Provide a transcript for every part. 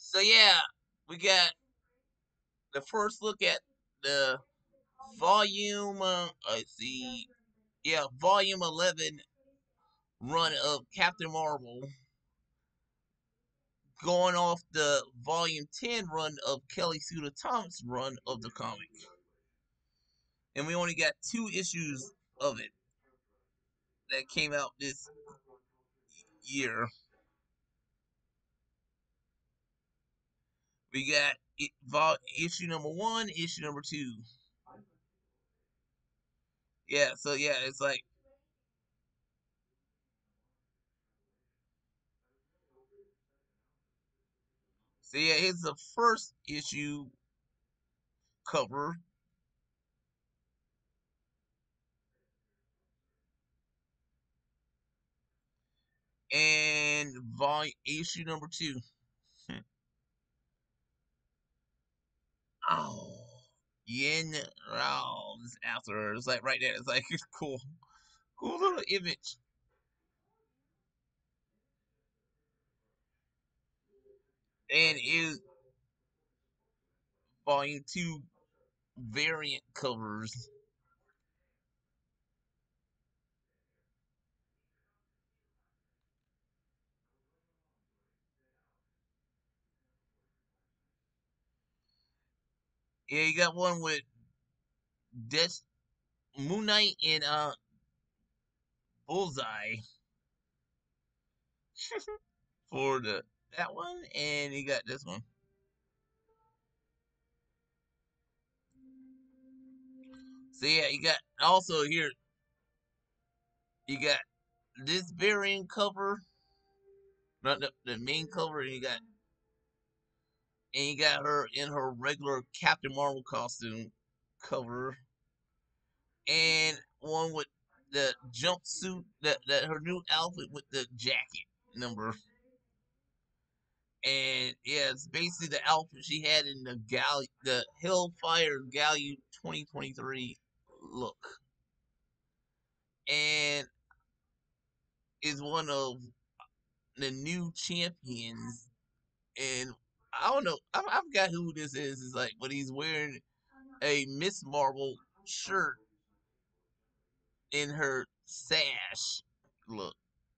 So yeah, we got the first look at the volume. Let's see, yeah, volume 11 run of Captain Marvel, going off the volume 10 run of Kelly Thompson's run of the comic, and we only got 2 issues of it that came out this year. We got issue number 1, issue number 2. Yeah, so yeah, it's like, so yeah, here's the first issue cover, and volume issue number 2. Oh, Yen Rao is after her. It's like right there. It's like it's cool, cool little image. And is volume 2 variant covers. Yeah, you got one with Death, Moon Knight, and Bullseye for the that one, and you got this one. So yeah, you got also here. You got this variant cover, not the main cover, and you got her in her regular Captain Marvel costume cover, and one with the jumpsuit, that her new outfit with the jacket number. And yeah, it's basically the outfit she had in the Hellfire Galleon 2023 look, and is one of the new champions. And I don't know, I forgot who this is. It's like, but he's wearing a Miss Marvel shirt in her sash look.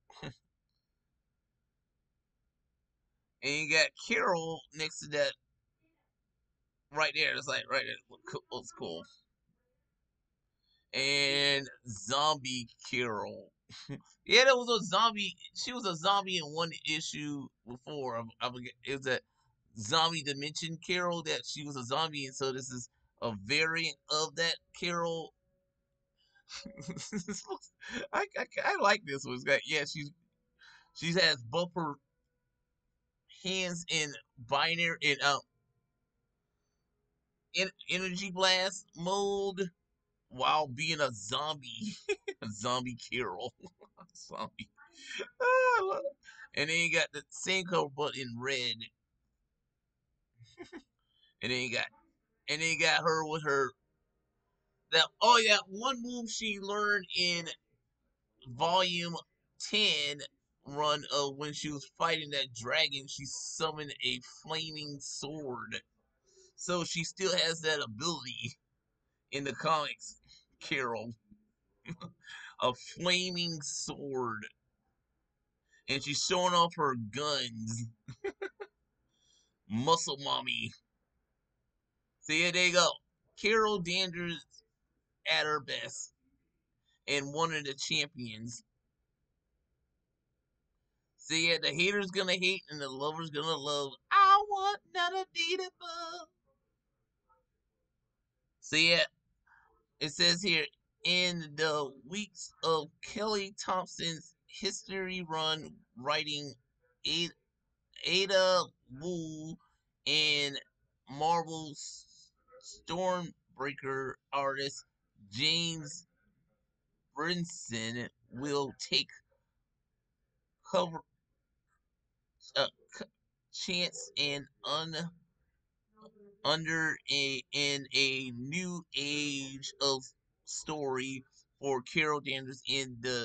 And you got Carol next to that right there. It's like right there. Looks cool. And Zombie Carol. Yeah, there was a zombie. She was a zombie in one issue before. It was a zombie dimension Carol that she was a zombie, and so this is a variant of that Carol. I like this one. It's got, yeah, she has both her hands in binary in energy blast mode while being a zombie, a zombie Carol, zombie. Oh, I love it. And then you got the same color but in red, and then you got her with her that. Oh yeah, one move she learned in volume 10 run of when she was fighting that dragon. She summoned a flaming sword, so she still has that ability in the comics. Carol, a flaming sword, and she's showing off her guns. Muscle mommy. So yeah, there you go. Carol Danvers at her best, and one of the champions. So yeah, the haters gonna hate and the lovers gonna love. I want none of the above. So yeah, it says here, in the weeks of Kelly Thompson's history run writing Ada Wu and Marvel's Stormbreaker artist James Brinson will take cover uh, chance and under in a new age of story for Carol Danvers in the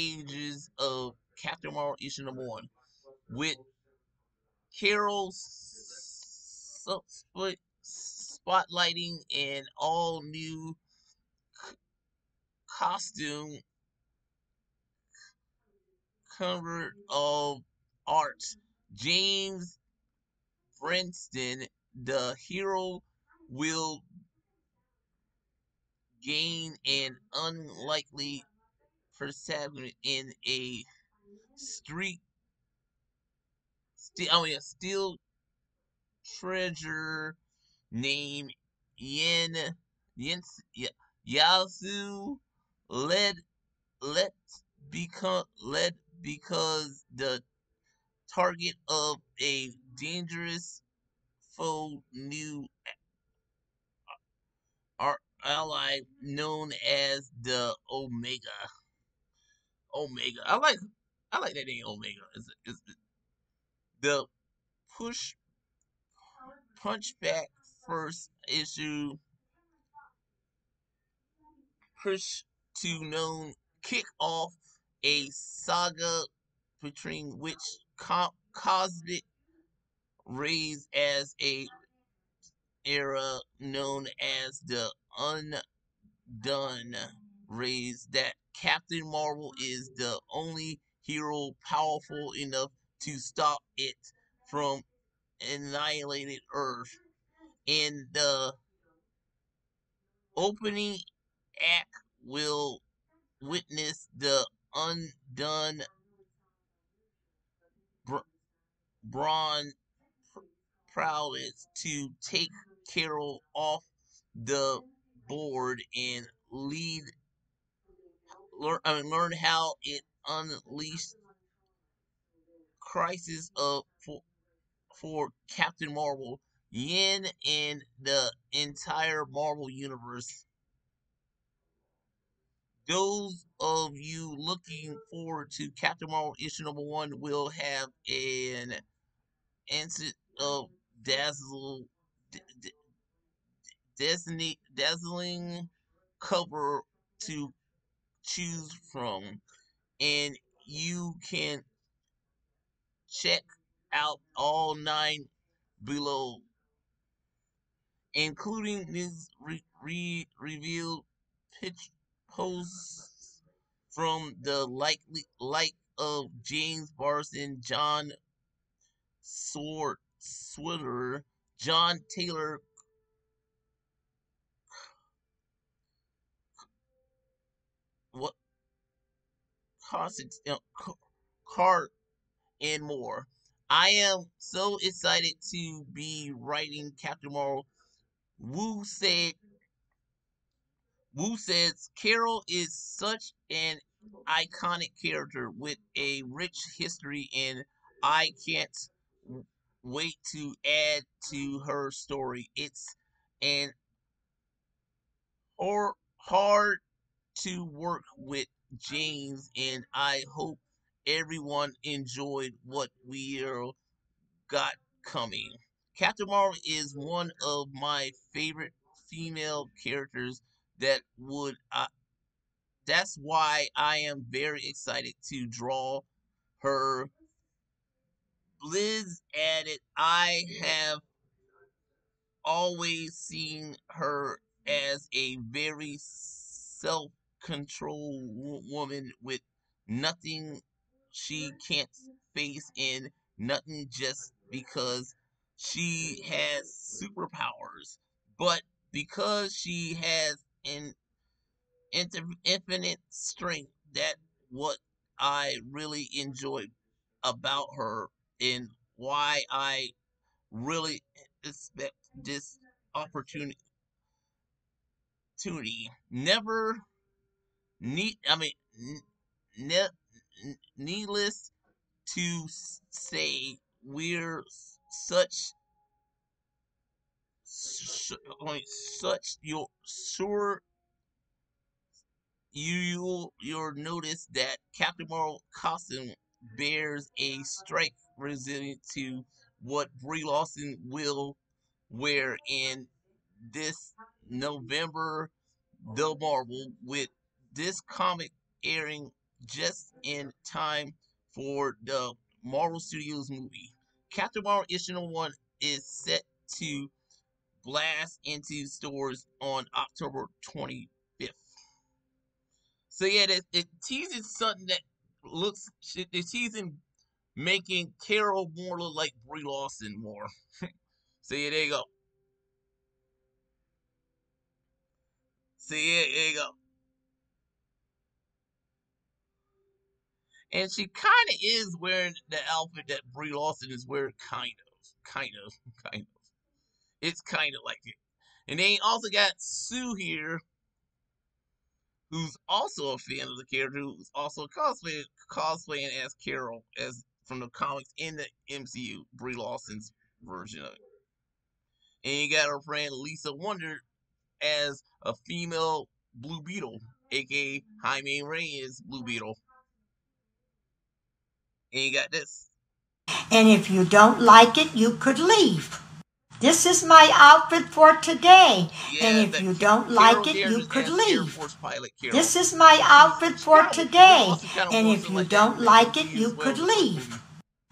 pages of Captain Marvel issue number 1, with Carol spotlighting an all new costume cover of art. James Princeton, the hero, will gain an unlikely perception in a street. Steel treasure named Yen Yen Yasu led let led because the target of a dangerous foe new ally known as the Omega. I like that name Omega. It's the push punchback first issue push to known kick off a saga between which cosmic rays as a era known as the Undone rays that Captain Marvel is the only hero powerful enough to stop it from annihilating Earth. In the opening act will witness the Undone Br- Braun prowess to take Carol off the board and learn how it unleashed crisis of for Captain Marvel, Yen, and the entire Marvel Universe. Those of you looking forward to Captain Marvel issue #1 will have an instant of dazzle, dazzling cover to choose from, and you can check out all 9 below, including these revealed pitch posts from the like of James Barson, John Switter, John Taylor, what Cart, and more. I am so excited to be writing Captain Marvel. Wu said Wu says Carol is such an iconic character with a rich history, and I can't wait to add to her story. It's an hard to work with James, and I hope everyone enjoyed what we got coming. Captain Marvel is one of my favorite female characters that would that's why I am very excited to draw her. Liz added, I have always seen her as a very self controlled woman with nothing she can't face and nothing just because she has superpowers, but because she has an infinite strength. That what I really enjoy about her and why I really expect this opportunity. Never need. I mean, ne- needless to say, we're such such your sure you'll notice that Captain Marvel costume bears a strike resilient to what Brie Larson will wear in this November. The Marvel, with this comic airing just in time for the Marvel Studios movie. Captain Marvel issue #1 is set to blast into stores on October 25th. So yeah, it teases something that looks. They're teasing making Carol more look like Brie Larson more. So yeah, there you go. So yeah, there you go. And she kind of is wearing the outfit that Brie Larson is wearing, kind of. It's kind of like it. And they also got Sue here, who's also a fan of the character, who's also cosplaying as Carol, as from the comics in the MCU, Brie Larson's version of it. And you got her friend Lisa Wonder as a female Blue Beetle, aka Jaime Reyes Blue Beetle. And you got this. And if you don't like it, you could leave. This is my outfit for today. Yeah, and if you don't like it, you could leave. Air Force pilot Carol. This is my outfit for today. And if you like don't like it, you could leave.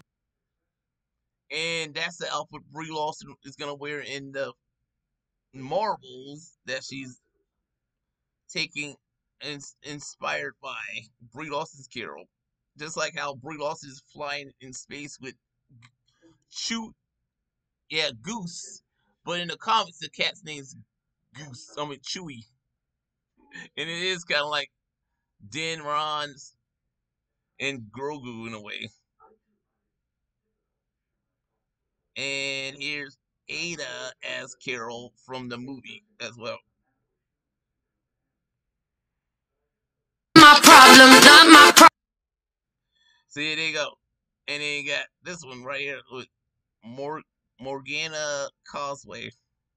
And that's the outfit Brie Larson is going to wear in the Marvels that she's taking inspired by Brie Larson's Carol. Just like how Brie Larson is flying in space with Goose. But in the comics, the cat's name's Goose. I mean, Chewie. And it is kind of like Din Ron's and Grogu in a way. And here's Ada as Carol from the movie as well. My problem, not my problem. So here they go. And then you got this one right here with Morgana Causeway.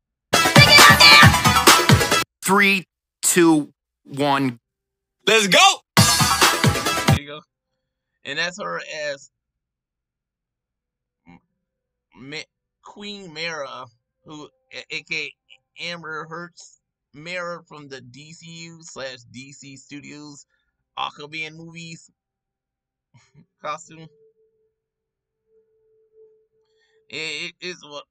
3, 2, 1. Let's go! There you go. And that's her as Queen Mara, who, aka Amber Heard's Mara from the DCU/DC Studios Aquaman movies costume. It is what.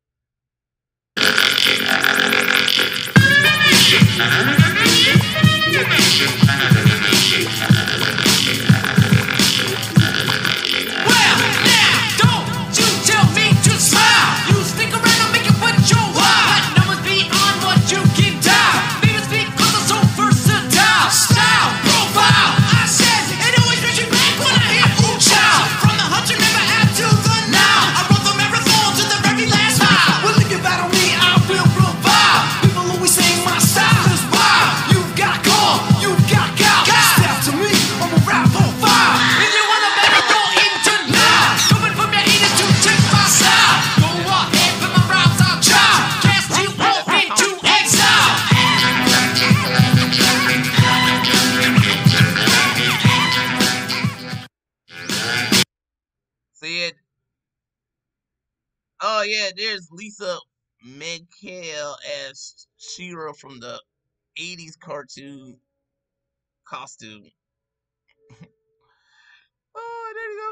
Oh yeah, there's Lisa Megale as She-Ra from the 80s cartoon costume. Oh, there you go.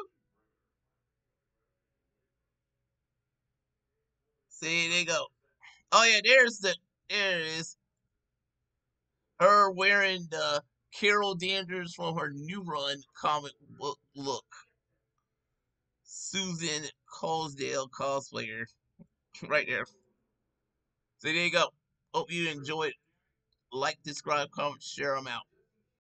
See, there you go. Oh yeah, there it is. Her wearing the Carol Danvers from her new run comic book look. Susan Colesdale cosplayer. Right there. So there you go. Hope you enjoyed. Like, subscribe, comment, share them out.